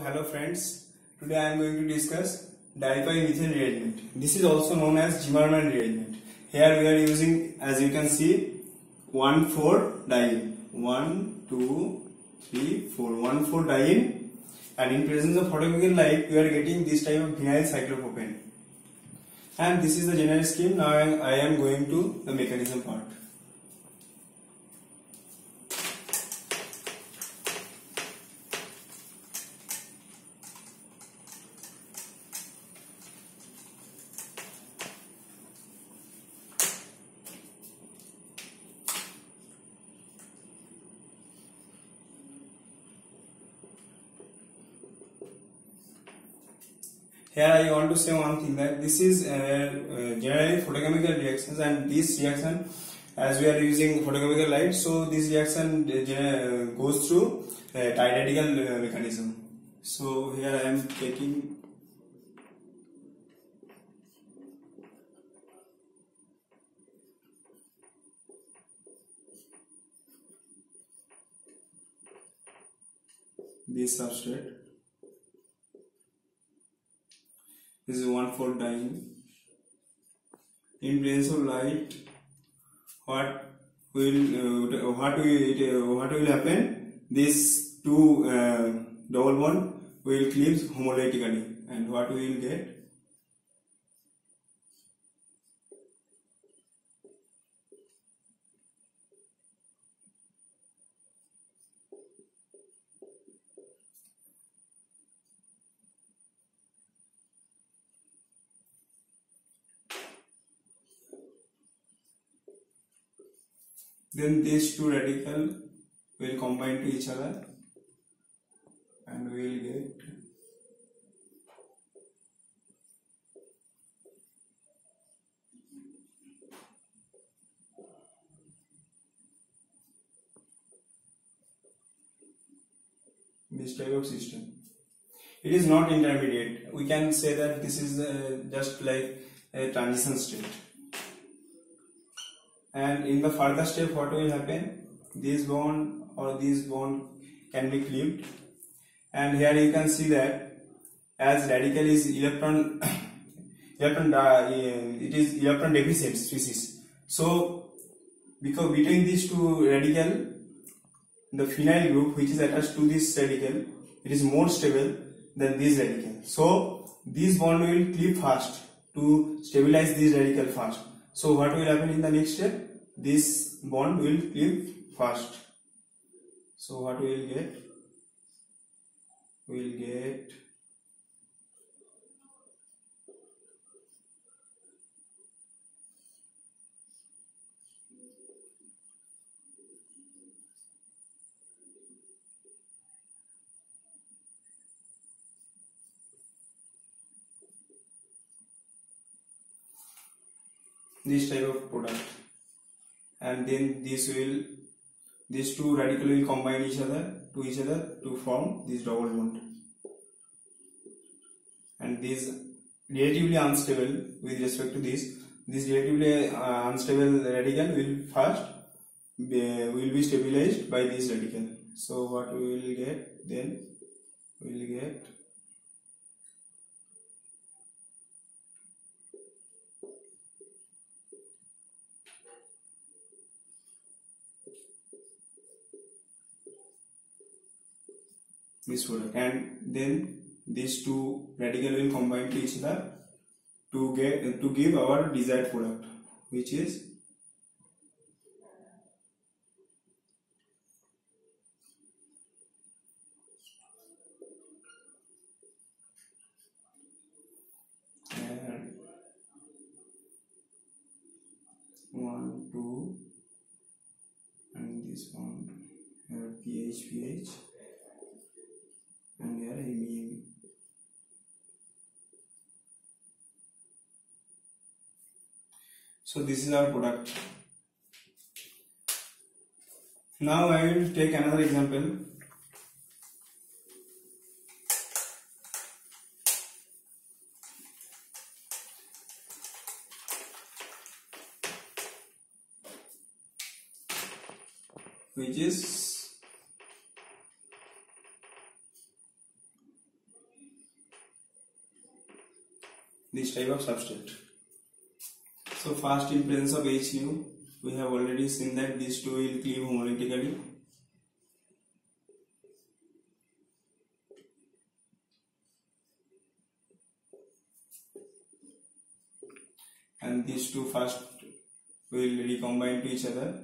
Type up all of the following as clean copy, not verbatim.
hello friends. Today I am going to discuss dipyrethane rearrangement. This is also known as Zimmermann rearrangement. Here we are using, as you can see, 1,4-diene. 1, 2, 3, 4. 1,4-diene, and in presence of photochemical light, we are getting this type of vinyl cyclopropane. And this is the general scheme. Now I am going to the mechanism part. Here I want to say one thing, that this is generally photochemical reactions, and this reaction, as we are using photochemical light, so this reaction goes through tidal mechanism. So here I am taking this substrate. This is 1,4-diene. In presence of light, what will happen? These two double bond will cleave homolytically, and what we will get? Then these two radicals will combine to each other, and we will get this type of system. It is not intermediate. We can say that this is just like a transition state. And in the further step, what will happen? This bond or this bond can be cleaved, and here you can see that as radical is electron it is electron deficient species. So because between these two radical, the phenyl group which is attached to this radical, it is more stable than this radical. So this bond will cleave fast to stabilize this radical fast. So what will happen in the next step? This bond will cleave fast. So what we will get? We will get this type of product, and then these two radicals will combine each other to form this double bond, and this relatively unstable with respect to this relatively unstable radical will be stabilized by this radical. So what we will get then? We will get this product, and then these two radicals will combine to each other to give our desired product, which is one, two, and this one here pH, and here MEME. So this is our product. Now I will take another example. Which is this type of substrate. So first, in presence of H nu, we have already seen that these two will cleave homolytically. And these two first will recombine to each other.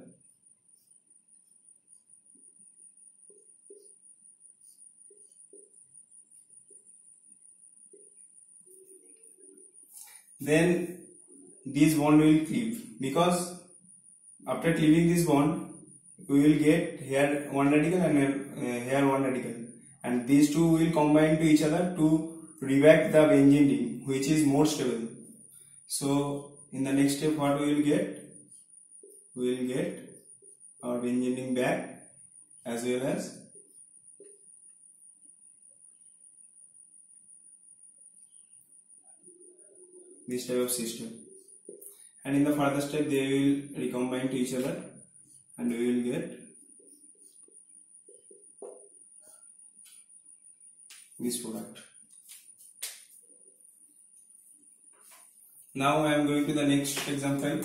Then this bond will cleave, because after cleaving this bond we will get here one radical and here one radical, and these two will combine to each other to react the benzene ring, which is more stable. So in the next step, what we will get? We will get our benzene ring back, as well as this type of system. And in the further step, they will recombine to each other, and we will get this product. Now I am going to the next example.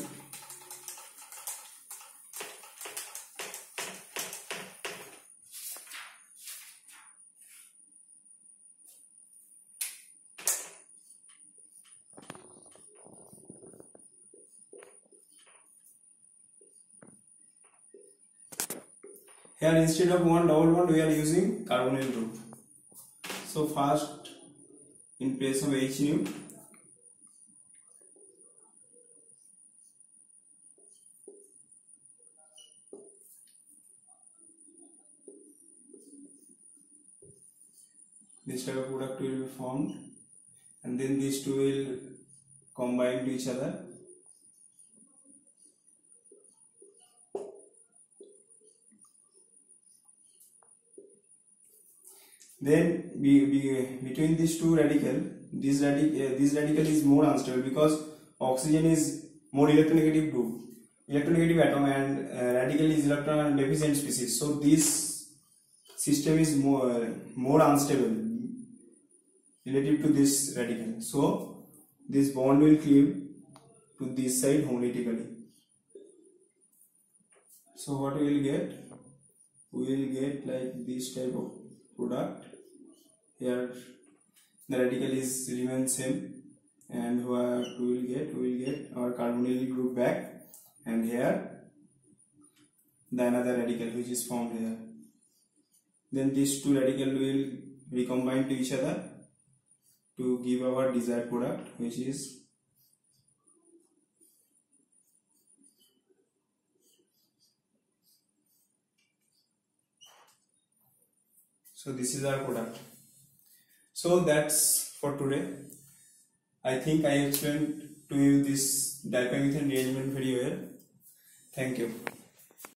Here, instead of one double bond, we are using carbonyl group. So first, in place of H nu, this type of product will be formed, and then these two will combine to each other. Then between these two radicals, this radical is more unstable, because oxygen is more electronegative group, electronegative atom, and radical is electron deficient species. So this system is more unstable relative to this radical. So this bond will cleave to this side homolytically. So what we will get? We will get like this type of product. Here the radical is remain same, and what we will get our carbonyl group back, and here the another radical which is formed here. Then these two radicals will recombine to each other to give our desired product, which is so this is our product. So that's for today. I think I explained to you this dipyromethane rearrangement very well. Thank you.